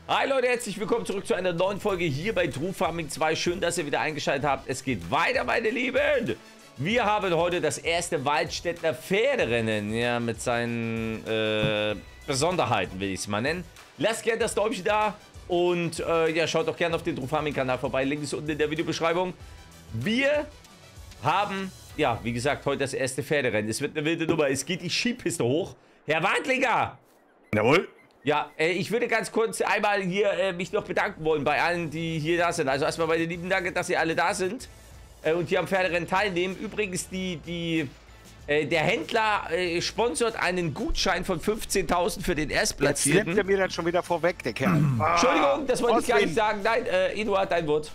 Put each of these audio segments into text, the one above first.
Hi Leute, herzlich willkommen zurück zu einer neuen Folge hier bei True Farming 2. Schön, dass ihr wieder eingeschaltet habt. Es geht weiter, meine Lieben. Wir haben heute das erste Waldstädter Pferderennen. Ja, mit seinen Besonderheiten, will ich es mal nennen. Lasst gerne das Däumchen da. Und ja, schaut doch gerne auf den True Farming Kanal vorbei. Link ist unten in der Videobeschreibung. Wir haben, ja, wie gesagt, heute das erste Pferderennen. Es wird eine wilde Nummer. Es geht die Skipiste hoch. Herr Wadlinger! Jawohl. Ja, ich würde ganz kurz einmal hier mich noch bedanken wollen bei allen, die hier da sind. Also erstmal bei den lieben Dank, dass ihr alle da sind und hier am Pferderennen teilnehmen. Übrigens, der Händler sponsort einen Gutschein von 15.000 für den Erstplatzierten. Jetzt nimmt er mir das schon wieder vorweg, der Kerl. Entschuldigung, das wollte ich gar nicht sagen. Nein, Eduard, dein Wort.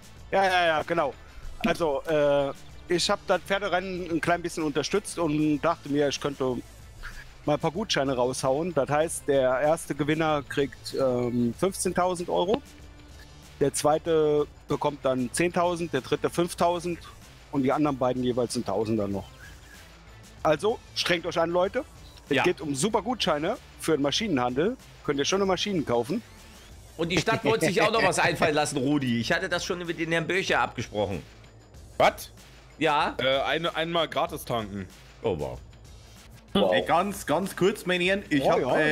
Ja, genau. Also, ich habe das Pferderennen ein klein bisschen unterstützt und dachte mir, ich könnte mal ein paar Gutscheine raushauen. Das heißt, der erste Gewinner kriegt 15.000 Euro. Der zweite bekommt dann 10.000, der dritte 5.000 und die anderen beiden jeweils ein Tausender noch. Also, strengt euch an, Leute. Es geht um super Gutscheine für den Maschinenhandel. Könnt ihr schöne Maschinen kaufen. Und die Stadt wollte sich auch noch was einfallen lassen, Rudi. Ich hatte das schon mit den Herrn Böcher abgesprochen. Was? Ja? Einmal gratis tanken. Oh, wow. Wow. Ey, ganz kurz, meine Herren, ich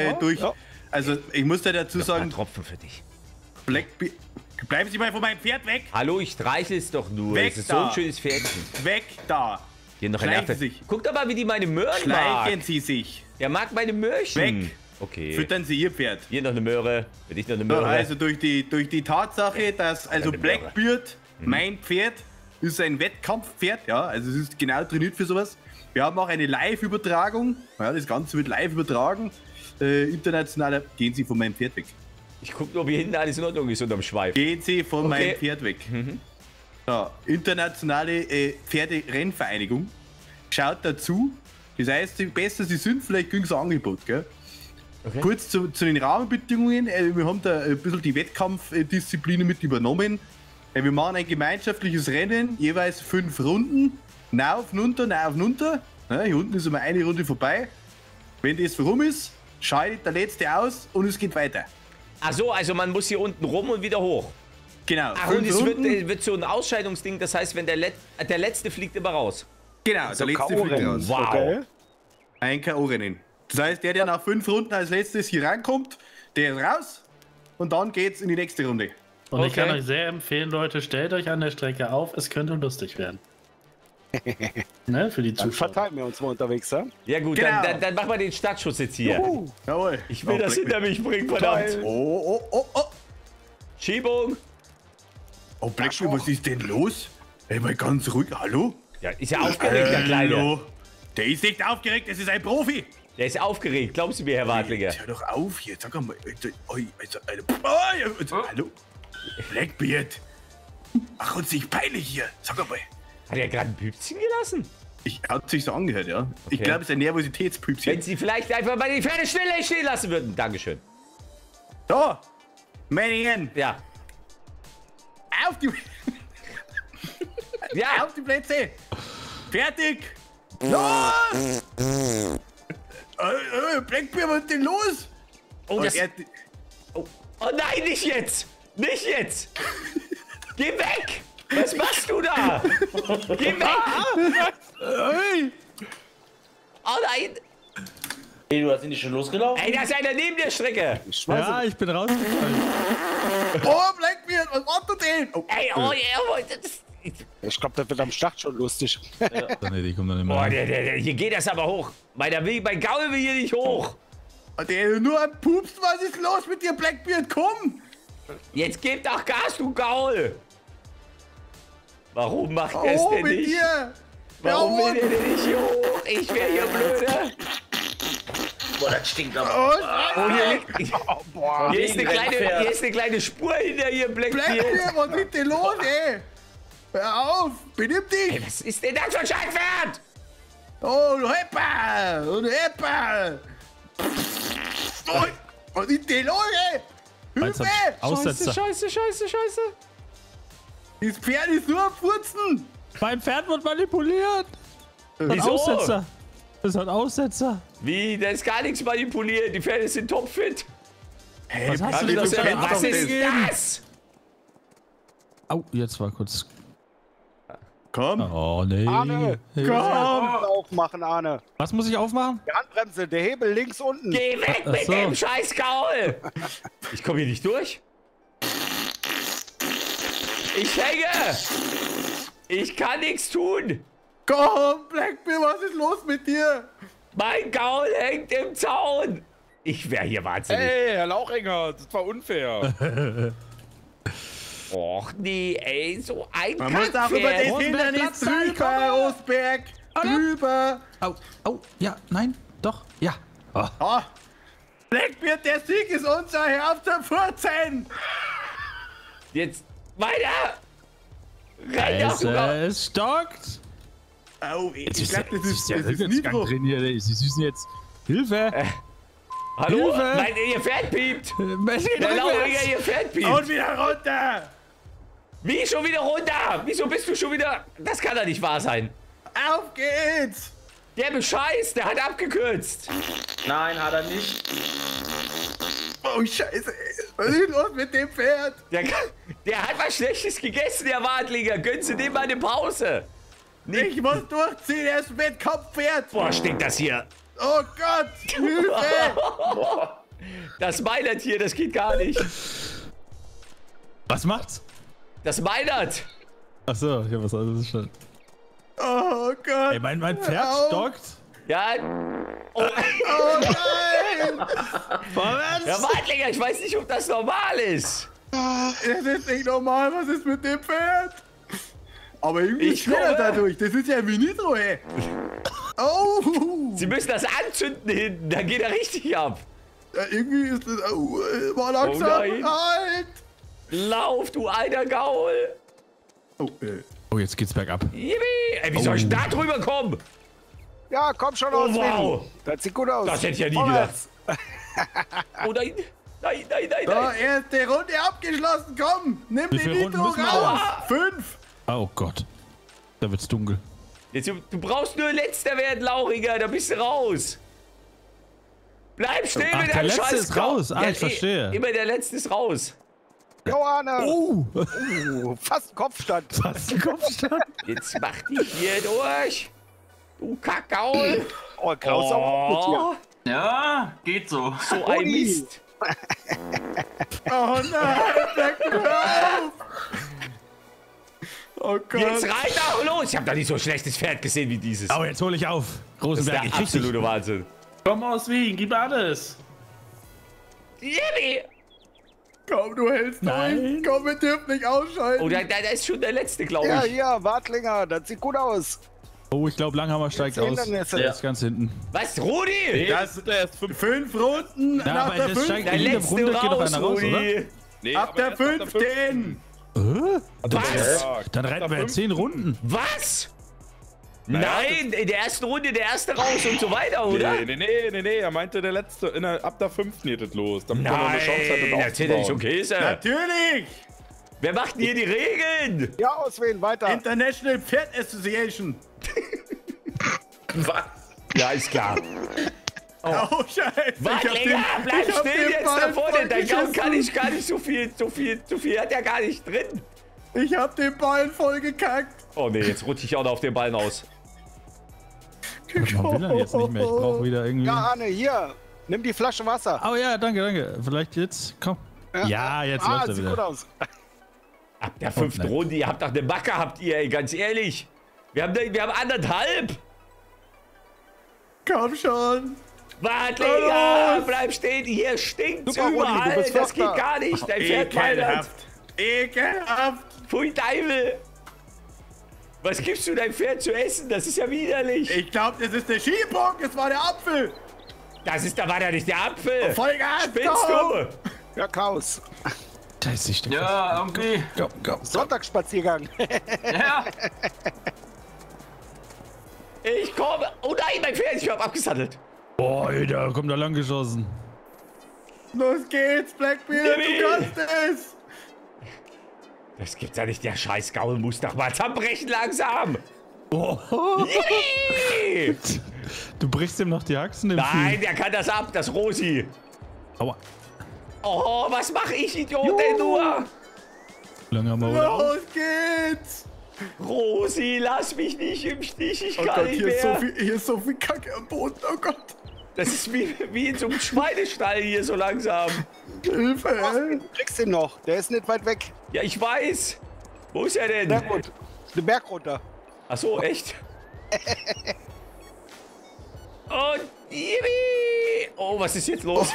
also ich muss da dazu sagen, ein Tropfen für dich. Blackbeard, bleiben Sie mal von meinem Pferd weg! Hallo, ich streichel es doch nur. Weg es ist da. so ein schönes Pferdchen. Weg da! Hier noch ein Schleichen Affe. Sie sich. Guck doch mal, wie die meine Möhren Schleichen mag. Sie sich! Der mag meine Möhrchen. Weg! Okay. Füttern Sie Ihr Pferd. Hier noch eine Möhre. Für dich noch eine Möhre. Also durch die Tatsache, dass also Blackbeard, mein Pferd, ist ein Wettkampfpferd, ja, also es ist genau trainiert für sowas. Wir haben auch eine Live-Übertragung, ja, das Ganze wird live übertragen. Internationaler, gehen Sie von meinem Pferd weg. Ich guck nur, wie hinten alles in Ordnung ist unterm Schweif. Gehen Sie von meinem Pferd weg. Ja, internationale Pferderennvereinigung. Schaut dazu. Das heißt, je besser Sie sind, vielleicht kriegen Sie ein Angebot, gell? Okay. Kurz zu den Rahmenbedingungen. Wir haben da ein bisschen die Wettkampfdisziplinen mit übernommen. Wir machen ein gemeinschaftliches Rennen, jeweils 5 Runden. Nauf, runter. Ja, hier unten ist immer eine Runde vorbei. Wenn das rum ist, scheidet der Letzte aus und es geht weiter. Ach so, also man muss hier unten rum und wieder hoch. Genau. Ach, und es wird so ein Ausscheidungsding, das heißt, wenn der Letzte fliegt immer raus. Genau, so der Letzte fliegt raus. Wow. Okay. Ein K.O.-Rennen. Das heißt, der nach 5 Runden als letztes hier reinkommt, der ist raus und dann geht's in die nächste Runde. Und ich kann euch sehr empfehlen, Leute, stellt euch an der Strecke auf, es könnte lustig werden. Ne, für die Dann Zuschauer. verteilen wir uns mal unterwegs, ja? Ja gut, Genau. dann machen wir den Startschuss jetzt hier. Jawohl. Ich will das hinter mich bringen, verdammt. Oh. Schiebung. Oh, Blackbeard, was ist denn los? Ey, mal ganz ruhig. Hallo? Ja, ist ja aufgeregt, der Kleine. Hallo? Der ist nicht aufgeregt, das ist ein Profi. Der ist aufgeregt, glauben Sie mir, Herr Wadlinger. Jetzt hör doch auf hier, sag mal. Hallo? Blackbeard. Ach, uns nicht peinlich hier. Sag mal. Hat er gerade ein Püpschen gelassen? Hat sich so angehört, ja. Ich Okay. glaube, es ist ein Nervositätspüpschen. Wenn Sie vielleicht einfach mal die Pferde schneller stehen lassen würden. Dankeschön. So, meine Herren, Ja. auf die... Ja. Auf die Plätze! Fertig! Los! Blackbeard, was ist denn los? Oh, das, Er- oh nein, nicht jetzt! Nicht jetzt! Geh weg! Was machst du da? Geh weg! Oh nein! Hey, du hast ihn nicht schon losgelaufen? Ey, da ist einer neben der Strecke! Ja, ich bin rausgefallen. Oh, Blackbeard, was machst du denn? Oh, Ey, oh, das, Ich glaube, das wird am Start schon lustig. Nee, die kommen dann immer. boah, hier geht das aber hoch. Mein Gaul will hier nicht hoch. der nur ein Pups, was ist los mit dir, Blackbeard? Komm! Jetzt gib doch Gas, du Gaul! Warum macht er es Oh, denn mit nicht? dir! Warum will der denn nicht hier hoch? Ich wäre hier blöder. Boah, das stinkt aber. Oh, hier ist eine kleine Spur hinter hier, Blackbeard. Blackbeard, was ist denn los, ey? Hör auf! Benimm dich! Ey, was ist denn das für ein Scheinpferd? Oh, du Hepper! Du Hepper! Oh, was ist denn los, ey? Hilfe! Aussetzer. Scheiße. Das Pferd ist nur am Furzen! Mein Pferd wird manipuliert. Das hat Wieso? Aussetzer. Das hat Aussetzer. Wie? Da ist gar nichts manipuliert. Die Pferde sind topfit. Hey, Was hast du Buddy, denn Was das kennst doch ist das. das? Au, jetzt war kurz. Komm. Oh, nee. Arne, Komm. aufmachen, Arne. Was muss ich aufmachen? Die Handbremse, der Hebel links unten. Geh weg mit so. dem scheiß Gaul! Ich komme hier nicht durch. Ich hänge! Ich kann nichts tun! Komm, Blackbeard, was ist los mit dir? Mein Gaul hängt im Zaun! Ich wäre hier wahnsinnig. Ey, Herr Lauchinger, das war unfair. Och nee, ey, so ein Man muss auch über Kackpferd. das Hindernis Platz sein, drüber, Rosberg. Drüber. Au, au, ja, nein, doch, ja. Oh. Oh. Blackbeard, der Sieg ist unser Herr auf der 14. Jetzt weiter! Renn doch, du Gaul. Es stockt. Au, ich Jetzt glaube, das ist Rückwärtsgang Nitro. drin hier. Sie müssen jetzt. Hilfe! Hallo? Hilfe. Nein, ihr Pferd piept! Es geht Der Lauriger, rückwärts. ihr Pferd piept! Und wieder runter. Wie, schon wieder runter? Wieso bist du schon wieder... Das kann doch nicht wahr sein. Auf geht's. Der Bescheiß, der hat abgekürzt. Nein, hat er nicht. Oh, Scheiße. Was ist los mit dem Pferd? Der hat was Schlechtes gegessen, der Wadlinger. Gönnen Sie dem mal eine Pause. Ich muss durchziehen, er ist ein Wettkampfpferd. Boah, stinkt das hier. Oh Gott, Hilfe. Das meinert hier, das geht gar nicht. Was macht's? Das meinert. Achso, ich hab was anderes verstanden. Oh Gott. Ey, mein Pferd Hör auf. Ja. stockt. Oh, Oh nein. Vorwärts! Herr Wadlinger, ich weiß nicht, ob das normal ist. Das ist nicht normal, was ist mit dem Pferd? Aber irgendwie Ich ist schneller komme. dadurch. Das ist ja wie Nitro, ey. Oh. Sie müssen das anzünden hinten, dann geht er richtig ab. Ja, irgendwie ist das... Oh, war langsam. nein. Halt. Lauf, du alter Gaul. Oh, Oh, jetzt geht's bergab. Yippie. Ey, wie soll ich da drüber kommen? Ja, komm schon Oh, aus. wow. Das sieht gut aus. Das hätte ich ja nie Vorwärts. Oh nein. Nein, nein, nein, So, nein. erste Runde abgeschlossen. Komm, nimm Wie die viele Runden Nitro müssen wir raus. noch? 5. Oh Gott. Da wird's dunkel. Jetzt, du brauchst nur letzter werden, Lauriger, da bist du raus. Bleib stehen Ach, mit der deinem Letzte Scheiß ist raus. Ah, ich verstehe. Immer der Letzte ist raus. Jo, Arne. Oh! Fast Kopfstand. Was ein Kopfstand? Jetzt mach dich hier durch. Du Kackaul. Oh, Klaus auch gut hier. Oh, Ja, geht so. so ein Mist. Oh nein, Blackbeard, hör auf. Oh Gott. Jetzt reit auch los. Ich hab da nicht so ein schlechtes Pferd gesehen wie dieses. Oh, jetzt hol ich auf. Das ist Rosenberg, der ich krieg dich. absolute Wahnsinn. Komm aus Wien, gib alles. Yippie. Komm, du hältst Nein. durch. Komm, wir dürfen nicht ausschalten. Oh, da ist schon der Letzte, glaube Ja, ich. hier, Wartlinger, das sieht gut aus. Oh, ich glaube, Langhammer steigt Jetzt aus. Hindernisse. Der ist ganz hinten. Was, Rudi? Das sind erst 5. 5 Runden Ja, nach aber der das steigt Der 5. in der Letzte Runde geht doch raus, einer raus, oder? Rudi. Nee, Ab aber der erst nach 5. Was? Dann reiten wir ja 10 Runden. Was? Naja, Nein, in der ersten Runde der Erste raus und so weiter, oder? Nee, er meinte der letzte. Ab der 5. geht es los. Damit man noch eine Chance hat, Nein, das erzähl doch nicht aufzubauen. schon Käse. Natürlich. Wer macht denn hier die Regeln? Ja, auswählen, weiter. International Pferd Association. Was? Ja, ist klar. Oh, Scheiße. Wadlinger, bleib ich hab still den jetzt Ball da vorne. voll Dein Gaul kann geschissen. ich gar nicht so viel hat er gar nicht drin. Ich hab den Ball voll gekackt. Oh nee, jetzt rutsche ich auch noch auf den Ballen aus. Warum will er jetzt nicht mehr? Ich brauche wieder irgendwie... Ja, Arne, hier. Nimm die Flasche Wasser. Oh ja, danke. Vielleicht jetzt, komm. Ja, jetzt läuft er sieht gut wieder. aus. Ab der 5. nein. Runde, ihr habt doch eine Macke, habt ihr, ey, ganz ehrlich. Wir haben 1,5. Komm schon. Wadlinger, Los. bleib stehen, hier stinkt's Super, Rudi, du überall. bist Das geht Vierter. gar nicht. Dein Pferd meint. Ekelhaft. Ekelhaft. Pfui Deibel. Was gibst du deinem Pferd zu essen? Das ist ja widerlich. Ich glaube, das ist der Skipunkt. Es war der Apfel. Da war ja nicht der Apfel. Vollgas. Spinnst komm. du? Ja, Klaus. Da ist die Stecke. Ja, irgendwie. Komm. Sonntagsspaziergang. Ja. Ich komme. Oh nein, mein Pferd, ich hab abgesattelt. Boah, Alter, kommt da lang geschossen. Los geht's, Blackbeard. Jimmy. Du kannst es. Das gibt's ja nicht. Der scheiß Gaul muss doch mal zerbrechen langsam. Oh. Yippie. Du brichst ihm noch die Haxen im Nein, Vieh. der kann das ab, das Rosi. Aua. Oh, was mache ich, Idiot, denn nur? Lange haben wir wieder auf. Los geht's! Rosi, lass mich nicht im Stich, ich Oh kann Gott, nicht hier mehr. ist so viel Kacke am Boden, oh Gott! Das ist wie in so einem Schweinestall hier so langsam. Hilfe! Du kriegst ihn noch. Der ist nicht weit weg. Ja, ich weiß. Wo ist er denn? Sehr gut. Den Berg runter. Ach so, echt? Und Ibi! Oh, was ist jetzt los?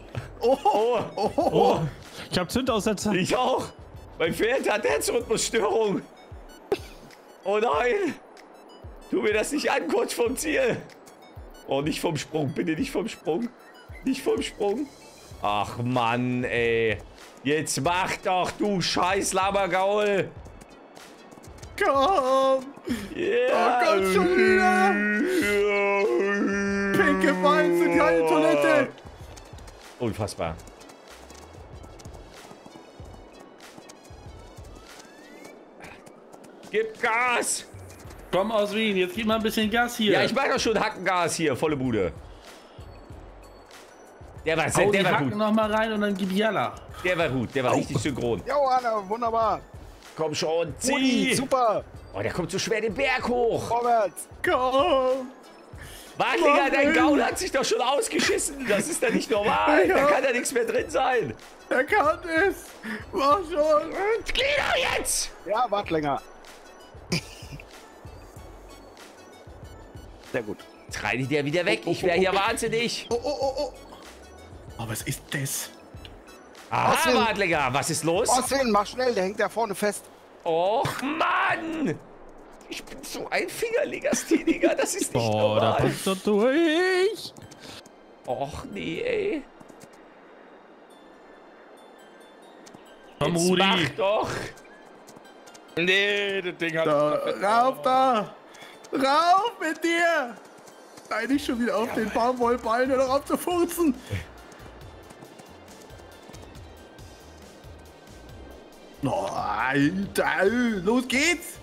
Oh, Ich hab Zündaussetzer. ich auch. Mein Pferd hat Herzrhythmusstörung. Oh nein. Tu mir das nicht an, kurz vom Ziel. Oh, nicht vom Sprung, bitte nicht vom Sprung. Nicht vom Sprung. Ach Mann, ey. Jetzt mach doch, du scheiß Labergaul. Komm! Ja. Oh Gott, schon wieder. Pinke Beine sind keine Toilette! Unfassbar. Gib Gas! Komm aus Wien, jetzt gib mal ein bisschen Gas hier. Ja, ich mach doch schon Hackengas hier, volle Bude. Der war, Hau die der war Hacken gut. noch mal rein und dann gib Jalla. Der war gut, der war richtig synchron. Jo, Anna, wunderbar. Komm schon, Uli, zieh! super. Oh, der kommt so schwer den Berg hoch. Vorwärts. Komm! Wadlinger, dein Mann. Gaul hat sich doch schon ausgeschissen. Das ist doch nicht normal. Ja. Da kann ja nichts mehr drin sein. Er kann es! Mach schon! Und geh doch jetzt! Ja, wart länger. Sehr gut. Trei die der wieder weg. Ich wäre hier wahnsinnig. Oh, oh, oh, oh! Oh, was ist das? Aha, Was denn? Wadlinger, was ist los? Oswin, mach schnell, der hängt da vorne fest. Och, Mann! Ich bin so ein Fingerlegastheniker, das ist nicht Oh, da normal. passt er durch. Och, nee, ey. Komm, Jetzt Rudi. mach doch. Nee, das Ding hat... Da, rauf da! Rauf mit dir! Nein, nicht schon wieder auf den Baumwollballen, hör doch auf zu furzen! Oh, Alter, los geht's!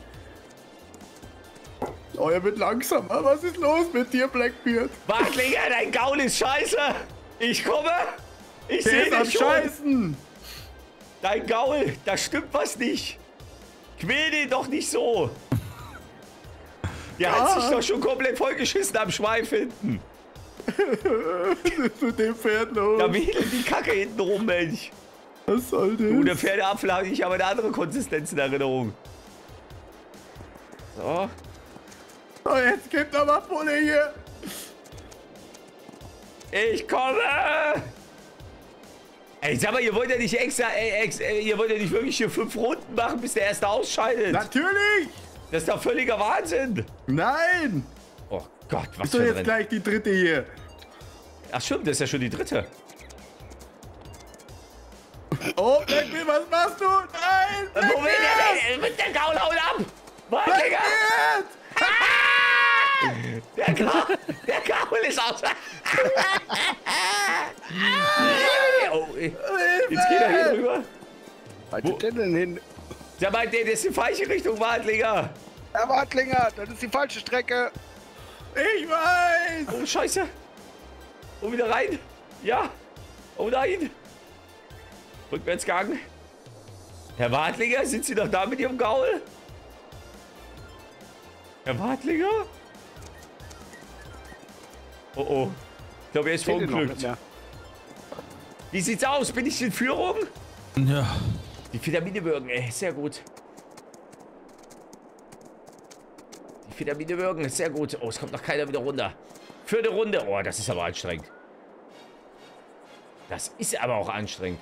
Oh, er wird langsamer. Was ist los mit dir, Blackbeard? Wadlinger, dein Gaul ist scheiße. Ich komme. Ich Der sehe ist am dich schon. Scheißen! Dein Gaul, da stimmt was nicht. Quäl den doch nicht so. Der hat sich doch schon komplett vollgeschissen am Schweif hinten. Was ist mit dem Pferd los? Da wedelt die Kacke hinten rum, Mensch. Was soll Du, der das? Pferdeapfel habe ich aber eine andere Konsistenz in Erinnerung. So. Oh, jetzt gibt er mal Pulle hier! Ich komme! Ey, sag mal, ihr wollt ja nicht extra, ihr wollt ja nicht wirklich hier 5 Runden machen, bis der Erste ausscheidet. Natürlich! Das ist doch völliger Wahnsinn. Nein! Oh Gott, was Ist doch für ein jetzt Rennen. gleich die dritte hier. Ach stimmt, das ist ja schon die dritte. Oh, Blackbeard, was machst du? Nein! Wo will der denn? Mit der Gaul haut ab! Wadlinger! Blackbeard! Der Gaul ist aus. Oh, jetzt geht er hier drüber. Was ist denn hin? Der meint, das ist die falsche Richtung, Wadlinger. Herr Wartlinger, das ist die falsche Strecke. Ich weiß! Oh, scheiße. Oh, wieder rein. Ja. Oh nein. Rückwärtsgang. Herr Wadlinger, sind Sie noch da mit Ihrem Gaul? Herr Wadlinger? Oh, oh. Ich glaube, er ist Seht ihr noch verunglückt. nicht mehr? Wie sieht's aus? Bin ich in Führung? Ja. Die Vitamine ey. Sehr gut. Die Vitamine sehr gut. Oh, es kommt noch keiner wieder runter. Für eine Runde. Oh, das ist aber anstrengend. Das ist aber auch anstrengend.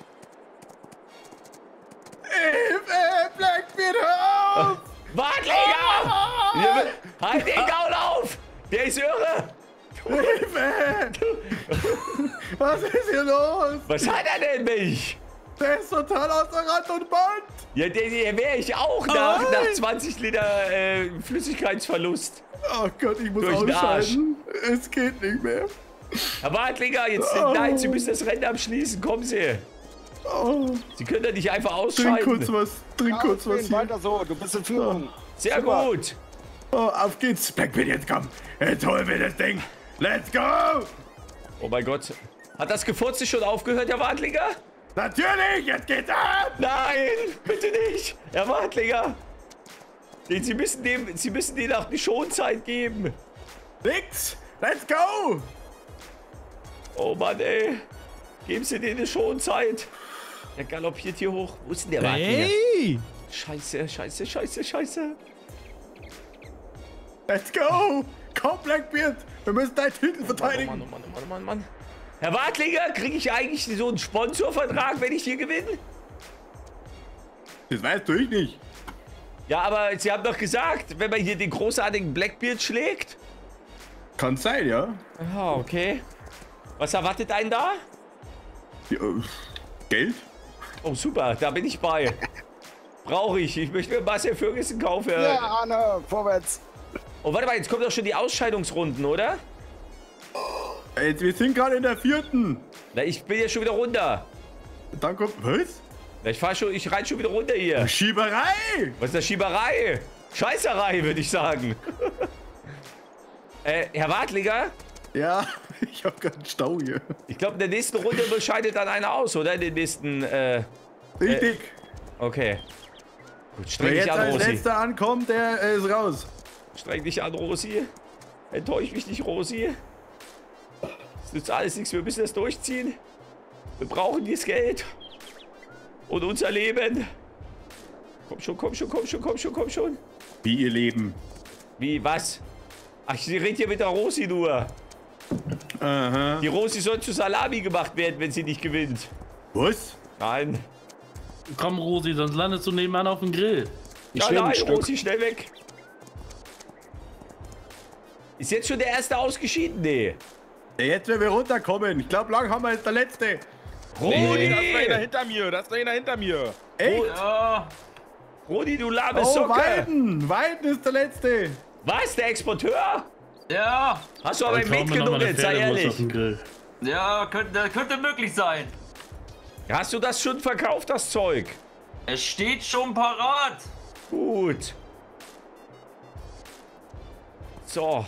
Hilfe! Blackbeard, hör auf! Wadlinger! Halt den Gaul auf! Der ist irre! Hilfe! Was ist hier los? Was hat er denn, Mensch? Der ist total außer Rand und Band! Ja, der wäre ich auch nach 20 Liter Flüssigkeitsverlust. Oh Gott, ich muss Durch den ausscheiden. Es geht nicht mehr. Herr Wadlinger, jetzt, nein, Sie müssen das Rennen abschließen. Kommen Sie. Oh, Sie können da nicht einfach trink kurz ausscheiden. was, trink Ja, kurz was Oswin, hier. weiter so, du bist in Führung. Sehr Super. gut. Oh, auf geht's. Blackbeard, jetzt komm. Jetzt holen wir das Ding. Let's go! Oh mein Gott. Hat das Gefurze schon aufgehört, Herr Wadlinger? Natürlich, jetzt geht's ab! Nein, bitte nicht. Herr Wartlinger. Sie müssen denen auch die Schonzeit geben. Nix! Let's go! Oh Mann, ey. Geben Sie denen eine Schonzeit. Der galoppiert hier hoch. Wo ist denn der Wartlinger? Hey! Scheiße, scheiße, scheiße, scheiße. Let's go! Komm, Blackbeard! Wir müssen deinen Titel verteidigen! Mann, oh Mann, oh Mann, oh Mann, oh Mann. Herr Wartlinger, kriege ich eigentlich so einen Sponsorvertrag, wenn ich hier gewinne? Das weißt du ich nicht. Ja, aber Sie haben doch gesagt, wenn man hier den großartigen Blackbeard schlägt. Kann sein, ja. Ah, okay. Was erwartet einen da? Ja, Geld? Oh, super, da bin ich bei. Brauche ich. Ich möchte mir Marcel Ferguson kaufen. Ja, Arne, vorwärts. Oh, warte mal, jetzt kommen doch schon die Ausscheidungsrunden, oder? Jetzt, wir sind gerade in der 4. Na, ich bin ja schon wieder runter. Dann kommt. Was? Na, ich reite schon wieder runter hier. Schieberei! Was ist das, Schieberei? Scheißerei, würde ich sagen. Herr Wartlinger? Ja, ich hab gerade einen Stau hier. Ich glaube, in der nächsten Runde scheidet dann einer aus, oder? In den nächsten, Richtig. Okay. Gut, Wer streng dich jetzt an, als Rosi. letzter ankommt, der ist raus. Streng dich an, Rosi. Enttäusch mich nicht, Rosi. Das nützt alles nichts, wir müssen das durchziehen. Wir brauchen dieses Geld. Und unser Leben. Komm schon, komm schon, komm schon, komm schon, komm schon. Wie ihr Leben. Wie, was? Ach, ich rede hier mit der Rosi nur. Aha. Die Rosi soll zu Salami gemacht werden, wenn sie nicht gewinnt. Was? Nein. Komm, Rosi, sonst landest du nebenan auf dem Grill. Ich Ja, nehme ein nein, Stück. Rosi, schnell weg. Ist jetzt schon der erste ausgeschieden? Nee. Jetzt, wenn wir runterkommen. Ich glaube, lang haben wir jetzt der letzte. Rudi! Da ist noch einer hinter mir, da ist noch einer hinter mir. Echt? Ja, Rudi, du lahme Oh, Socke! Weiden! Weiden ist der letzte. Was, der Exporteur? ja, Hast du aber Dann kaum mir noch mal mitgenommen, eine sei Pferdewurst auf ehrlich. den Grill. ja, könnte möglich sein. Hast du das schon verkauft, das Zeug? Es steht schon parat. Gut. So.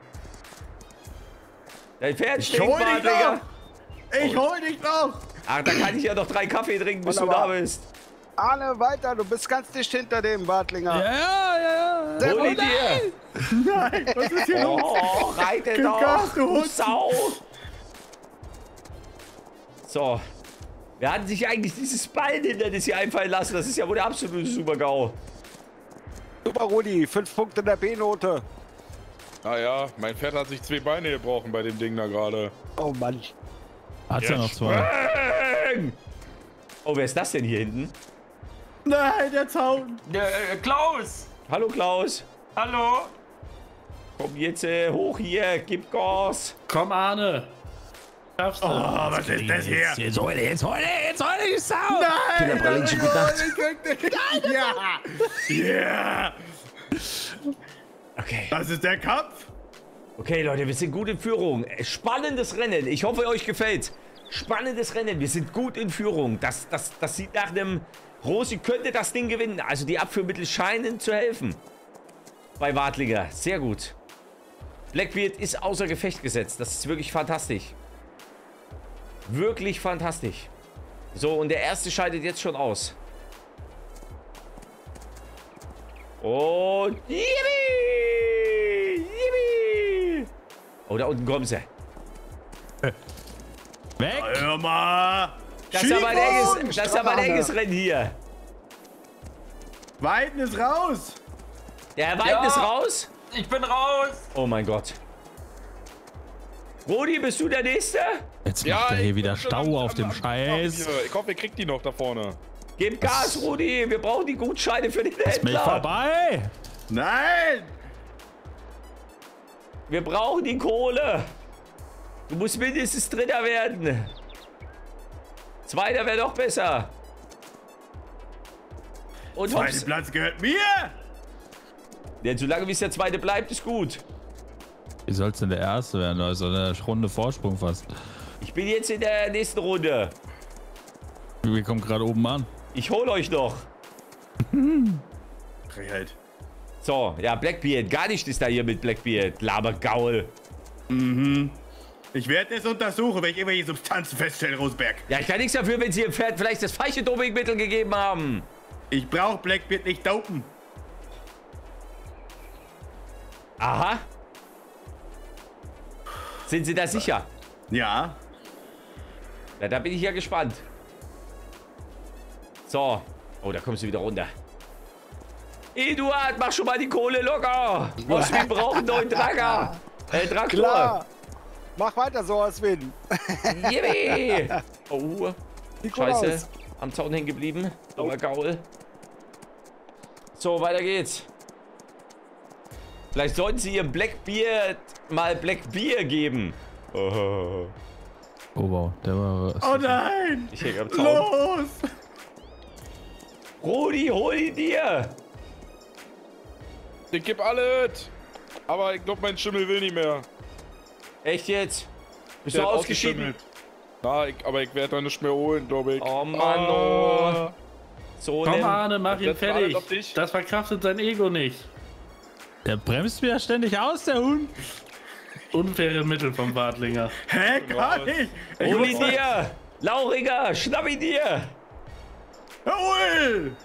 Dein Pferd Ich stinkt, hol dich Digga. noch! Ich hol dich noch! Ach, da kann ich ja noch 3 Kaffee trinken, bis du da Wunderbar. bist. Arne, weiter, du bist ganz dicht hinter dem Wartlinger. Ja. Sehr Hol ihn gut. dir. Nein, was ist hier los? Oh, reite Gib doch, Gas, du du Hund. Sau. So. Wer hat sich eigentlich dieses Ballenhindernis hier einfallen lassen? Das ist ja wohl der absolute Super-GAU. Super, Rudi, 5 Punkte in der B-Note. Naja, mein Pferd hat sich 2 Beine gebrochen bei dem Ding da gerade. Oh Mann. Hat's ja noch 2. Oh, wer ist das denn hier hinten? Nein, der Zaun! Klaus, Hallo Klaus. hallo. Komm jetzt hoch hier, gib Gas. Komm, Arne. Schaffst du. Oh, was ist das hier? Jetzt hol die Sau! Nein! Kinderbralinchen, gute Nacht. Ja! Ja! Okay. Das ist der Kampf! Okay, Leute, wir sind gut in Führung. Spannendes Rennen. Ich hoffe, euch gefällt's. Spannendes Rennen. Wir sind gut in Führung. Das sieht nach einem... Rosi könnte das Ding gewinnen. Also die Abführmittel scheinen zu helfen. Bei Wartlinger. Sehr gut. Blackbeard ist außer Gefecht gesetzt. Das ist wirklich fantastisch. Wirklich fantastisch. So, und der erste scheidet jetzt schon aus. Und... Yippie! Yippie! Oh, da unten kommen sie. Weg! Hör mal! Das ist aber ein Schiebung! enges, das ist aber ein enges Rennen hier. Weiden ist raus! Der Herr Weiden Ja. ist raus. Ich bin raus. Oh mein Gott. Rudi, bist du der Nächste? Jetzt macht er hier wieder Stau auf dem Scheiß. Hier. Ich hoffe, ihr kriegt die noch da vorne. Gib Gas, Rudi. Wir brauchen die Gutscheine für den Ist mich Händler. vorbei! Nein! Wir brauchen die Kohle. Du musst mindestens Dritter werden. Zweiter wäre doch besser. Und Zweiter hops. Platz gehört mir! Denn solange bis der Zweite bleibt, ist gut. Wie soll's denn der Erste werden? Also eine Runde Vorsprung fast. Ich bin jetzt in der nächsten Runde. Wir kommen gerade oben an. Ich hol euch noch. Freiheit. So, ja, Blackbeard. Gar nicht ist da hier mit Blackbeard. Labergaul. Ich Ich werde es untersuchen, wenn ich irgendwelche Substanzen feststelle, Rosberg. Ja, ich kann nichts dafür, wenn Sie Ihrem Pferd vielleicht das falsche Dopingmittel gegeben haben. Ich brauche Blackbeard nicht dopen. Aha. Sind Sie da sicher? Ja. Ja, da bin ich ja gespannt. So. Oh, da kommst du wieder runter. Eduard, mach schon mal die Kohle locker. Wir brauchen einen neuen Traktor. Traktor. Klar. Mach weiter so, Aswin. Yippie. Oh, Sieht gut Scheiße. aus. Am Zaun hängen geblieben. Dummer Gaul. So, weiter geht's. Vielleicht sollten Sie Ihrem Blackbeard mal Blackbeer geben. Oh. Oh wow, der war... Oh nein! Ich hänge am Zaun. Los! Rudi, hol ihn dir. Ich geb alles. Aber ich glaube, mein Schimmel will nicht mehr. Echt jetzt? Bist Der du hat ausgeschieden? ausgeschimmelt. Na, aber ich werde da nicht mehr holen, glaube ich. Oh Mann, oh. So Komm, nimm. Arne, mach ihn Das war alles fertig. auf dich. Das verkraftet sein Ego nicht. Der bremst mir ja ständig aus, der Hund. Unfaire Mittel vom Bartlinger. Hä, gar nicht! Ich Hol muss ihn dir. Lauriger, schnapp ihn dir. Hol!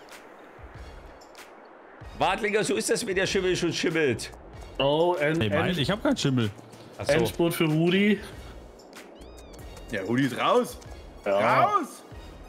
Wadlinger, so ist das, wenn der Schimmel schon schimmelt. Oh, Ey, mein, ich hab keinen Schimmel. Achso. Endspurt für Rudi. Der Rudi ist raus! Ja. Raus!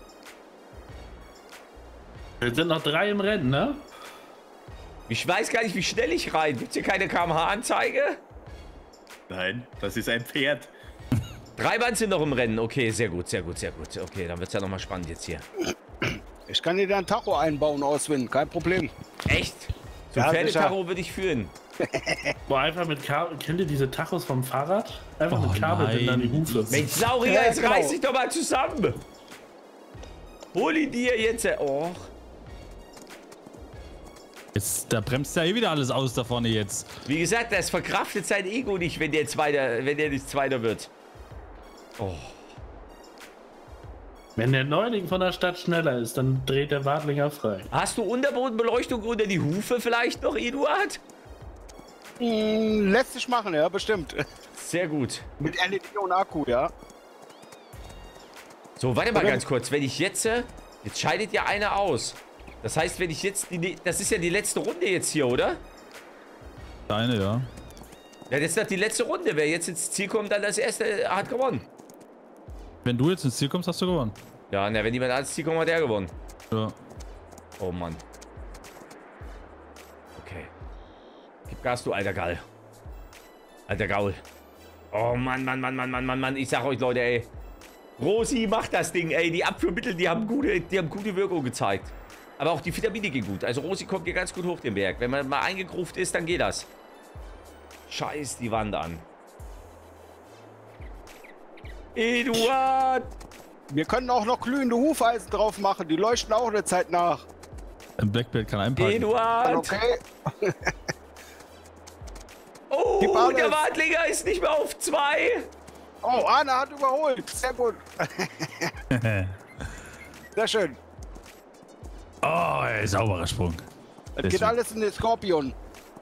Wir sind noch 3 im Rennen, ne? Ich weiß gar nicht, wie schnell ich rein. Gibt's hier keine kmh-Anzeige? Nein, das ist ein Pferd. 3 Mann sind noch im Rennen. Okay, sehr gut, sehr gut, sehr gut. Okay, dann wird's ja nochmal spannend jetzt hier. Ich kann dir da ein Tacho einbauen, Aswin. Kein Problem. Echt? So ein Ja, Pferdetacho würde ich führen. Boah, einfach mit Kabel. Kennt ihr diese Tachos vom Fahrrad? Einfach Oh mit Kabel an die nein. Hufe. Mensch, Sauriger, Ja, jetzt genau. reiß dich doch mal zusammen. Hol ihn dir jetzt. Oh. Jetzt, da bremst ja eh wieder alles aus da vorne jetzt. Wie gesagt, das verkraftet sein Ego nicht, wenn der nicht Zweiter wird. Oh. Wenn der Neuling von der Stadt schneller ist, dann dreht der Bartlinger frei. Hast du Unterbodenbeleuchtung unter die Hufe vielleicht noch, Eduard? Lässt sich machen, ja, bestimmt. Sehr gut. Mit LED und Akku, ja. So, warte mal Oder- ganz kurz. Wenn ich jetzt scheidet ja einer aus. Das heißt, wenn ich jetzt, das ist ja die letzte Runde jetzt hier, oder? Deine, ja. Ja, das ist doch die letzte Runde. Wer jetzt ins Ziel kommt, dann das erste hat gewonnen. Wenn du jetzt ins Ziel kommst, hast du gewonnen. Ja, na, wenn jemand ans Ziel kommt, hat er gewonnen. Ja. Oh Mann. Okay. Gib Gas, du alter Gaul. Alter Gaul. Oh Mann, Mann, Mann, Mann, Mann, Mann, Mann. Ich sag euch, Leute, ey. Rosi macht das Ding, ey. Die Abführmittel, die haben gute Wirkung gezeigt. Aber auch die Vitamine gehen gut. Also Rosi kommt hier ganz gut hoch den Berg. Wenn man mal eingegruft ist, dann geht das. Scheiß die Wand an. Eduard! Wir können auch noch glühende Hufeisen drauf machen. Die leuchten auch eine Zeit nach. Ein Blackbeard kann einpacken. Eduard! Okay. Oh, Gib alles. der Wadlinger ist nicht mehr auf 2. Oh, Arne hat überholt. Sehr gut. Sehr schön. Oh, ey, sauberer Sprung. Das geht alles in den Skorpion.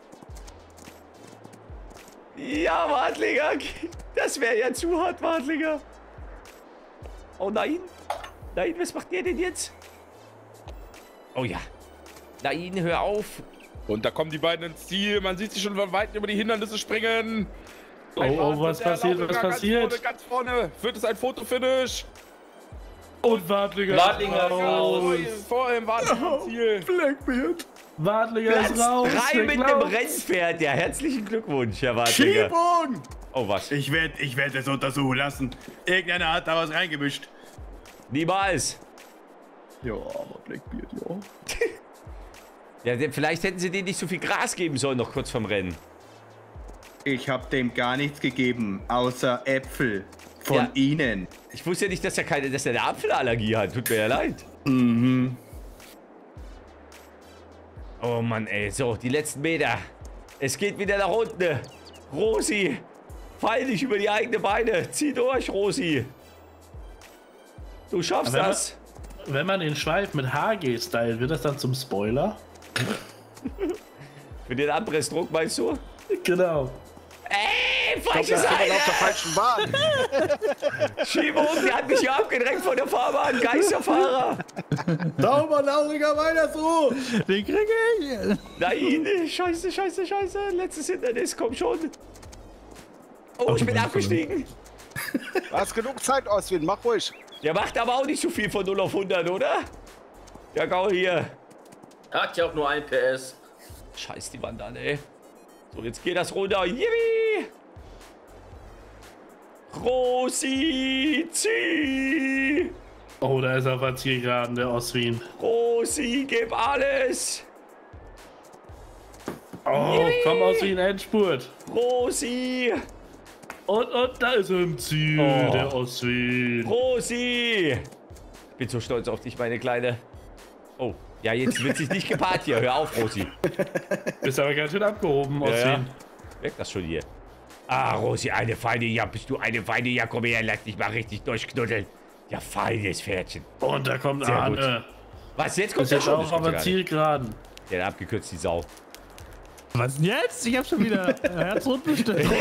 Ja, Wadlinger. Das wäre ja zu hart, Wadlinger. Oh nein. Nein, was macht der denn jetzt? Oh ja. Nein, hör auf. Und da kommen die beiden ins Ziel. Man sieht sie schon von weitem über die Hindernisse springen. Oh, was passiert, was passiert? Ganz vorne. Wird es ein Fotofinish? Und Bartlinger Wadlinger ist raus. Vor ihm war das Ziel. Blackbeard! Wadlinger Platz ist raus. 3 Wer mit dem glaubt's? Rennpferd. Ja, herzlichen Glückwunsch, Herr Wadlinger. Schiebung! Oh, was? Ich werd es untersuchen lassen. Irgendeiner hat da was reingemischt. Niemals. Ja, aber Blackbeard, ja. Ja, vielleicht hätten sie denen nicht so viel Gras geben sollen, noch kurz vorm Rennen. Ich hab dem gar nichts gegeben, außer Äpfel. Von Ja. Ihnen. Ich wusste ja nicht, dass er eine Apfelallergie hat. Tut mir ja leid. Mhm. Oh Mann, ey. So, die letzten Meter. Es geht wieder nach unten. Rosi, fall nicht über die eigenen Beine. Zieh durch, Rosi. Du schaffst Aber das. Wenn man den Schweif mit HG stylt, wird das dann zum Spoiler? Für den Anpressdruck, meinst du? Genau. Ey, falsche auf der Seite! falschen Bahn. Schiebung, der hat mich hier abgedrängt von der Fahrbahn. Geisterfahrer. Sauber, Lauriger, weiter so! Den krieg ich! Nein, scheiße, scheiße, scheiße. Letztes Hindernis, komm schon. Oh, ich bin abgestiegen. Du hast genug Zeit, Oswin, mach ruhig. Der macht aber auch nicht so viel von 0 auf 100, oder? Ja, Gau hier. Hat ja auch nur 1 PS. Scheiß die Wand an, ey. So, jetzt geht das runter. Yippie! Rosi, zieh! Oh, da ist er auf der Zielgeraden, der Oswin. Rosi, gib alles! Oh, komm Oswin, Endspurt. Rosi! Und da ist er im Ziel, Oh. der Oswin. Rosi! Ich bin so stolz auf dich, meine Kleine. Oh, ja, jetzt wird sich nicht gepaart hier. Hör auf, Rosi. Bist aber ganz schön abgehoben, Oswin. Ja. Weg das schon hier. Ah, Rosi, eine feine, ja, bist du eine feine, ja, komm her, lass dich mal richtig durchknuddeln. Ja, feines Pferdchen. Und da kommt Sehr Arne. Was, jetzt kommt Ist der jetzt schon? auch auf der Zielgeraden. Der hat abgekürzt, die Sau. Was denn jetzt? Ich hab schon wieder Herzrhythmusstörung.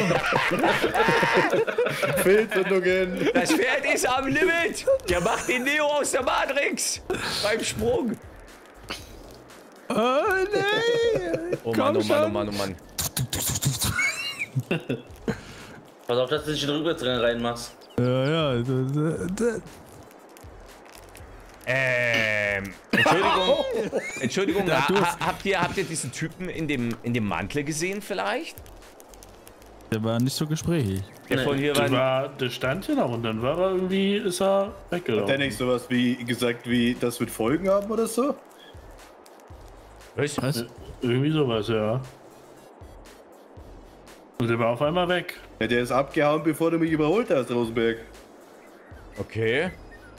Fehlzündungen! Das Pferd ist am Limit. Der macht den Neo aus der Matrix. Beim Sprung. Oh nee! Oh Komm Mann, oh Mann, oh schon. Mann, oh Mann. Pass auf, dass du nicht in den Rückwärtsrennen reinmachst. Ja. Entschuldigung. Entschuldigung, Ja, du- habt ihr diesen Typen in dem Mantel gesehen vielleicht? Der war nicht so gesprächig. Der Nee. von hier war... Der stand hier noch und dann war er irgendwie, ist er Hat weggelaufen. der nicht sowas wie gesagt, wie das wird Folgen haben oder so? Was? Irgendwie sowas, ja. Und der war auf einmal weg. Ja, der ist abgehauen, bevor du mich überholt hast, Rosenberg. Okay.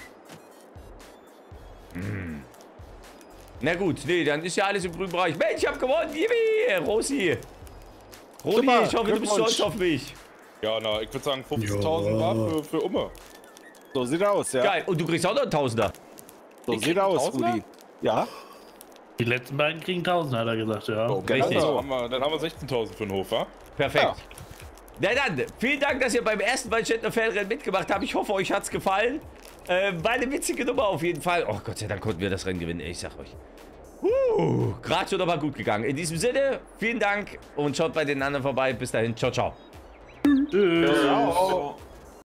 Na gut, nee, dann ist ja alles im grünen Bereich. Mensch, ich hab gewonnen, Yippie, Rosi. Rodi, Super, ich hoffe, du bist Glückwunsch. stolz auf mich. Ja, na, ich würde sagen 50.000 war für Umme. So sieht aus, ja. Geil, und du kriegst auch noch einen Tausender. So Ich sieht krieg aus, Tausender? Rudi. Ja. Die letzten beiden kriegen 1000, hat er gesagt, ja. Oh, Richtig. Dann haben wir 16.000 für den Hof, wa? Perfekt. Na dann, vielen Dank, dass ihr beim ersten Waldstädter Pferderennen mitgemacht habt. Ich hoffe, euch hat's gefallen. War eine witzige Nummer auf jeden Fall. Oh Gott sei Dank konnten wir das Rennen gewinnen, ich sag euch. Gerade schon aber gut gegangen. In diesem Sinne, vielen Dank und schaut bei den anderen vorbei. Bis dahin, ciao, ciao. Tschüss. Ciao.